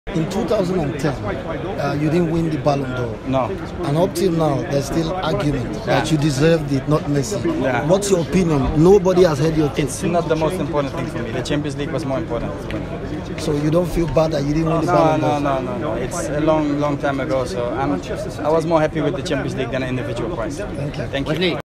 In 2010, you didn't win the Ballon d'Or. No. And up till now, there's still argument that you deserved it, not Messi. Yeah. What's your opinion? Nobody has heard your thing. It's not the most important thing for me. The Champions League was more important. So you don't feel bad that you didn't win the Ballon d'Or? No. It's a long time ago. So I was more happy with the Champions League than an individual prize. Thank you. Thank you.